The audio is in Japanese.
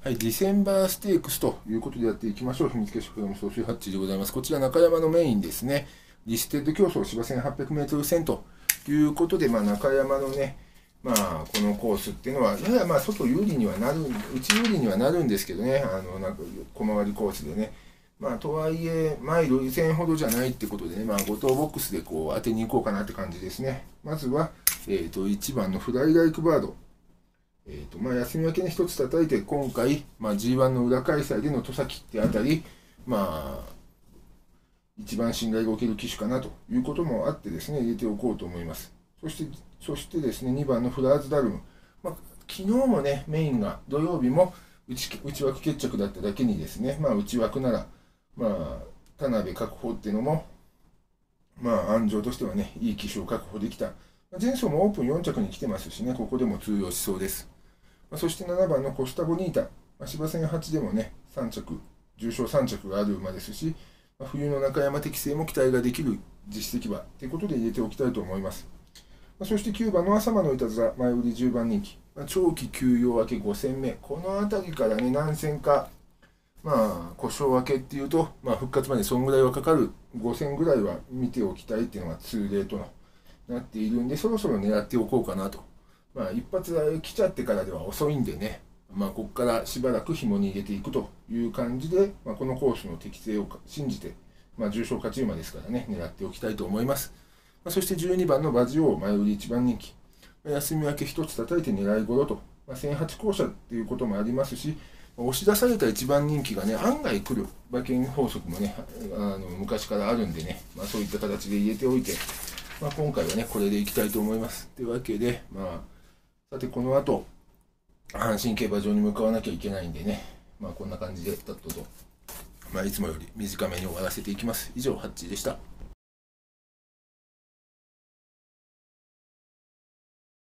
はい、ディセンバーステークスということでやっていきましょう。秘密結社プロの総集ハッチでございます。こちら中山のメインですね。リステッド競争芝 1800m 戦ということで、中山のね、このコースっていうのは、やや外有利にはなる、内有利にはなるんですけどね、小回りコースでね。とはいえ、マイル以前ほどじゃないってことでね、5等ボックスでこう当てに行こうかなって感じですね。まずは、1番のフライライクバード。休み明けに一つ叩いて、今回、G1 の裏開催での戸崎ってあたり、一番信頼がおける機種かなということもあってですね、入れておこうと思います。そしてですね、2番のフラーズダルム。昨日もね、メインが土曜日も内枠決着だっただけにですね、内枠なら、田辺確保っていうのも、安城としてはね、いい機種を確保できた。前走もオープン4着に来てますしね、ここでも通用しそうです。そして7番のコスタボニータ。芝戦8でもね、3着、重賞3着がある馬ですし、冬の中山適正も期待ができる実績馬ということで入れておきたいと思います。そして9番の朝間のいたずら、前売り10番人気。長期休養明け5戦目。この辺りからね、何戦か、故障明けっていうと、復活までそんぐらいはかかる5戦ぐらいは見ておきたいっていうのが通例となっているんで、そろそろ狙っておこうかなと。一発来ちゃってからでは遅いんでね、ここからしばらく紐に入れていくという感じで、このコースの適性を信じて、重賞勝ち馬ですからね、狙っておきたいと思います。そして12番のバジオー、前売り1番人気。休み明け1つ叩いて狙い頃と、1008校舎っていうこともありますし、押し出された1番人気がね、案外来る馬券法則もね、昔からあるんでね、そういった形で入れておいて、今回はね、これでいきたいと思います。というわけで、さてこの後、阪神競馬場に向かわなきゃいけないんでね、こんな感じで、いつもより短めに終わらせていきます。以上、ハッチーでした。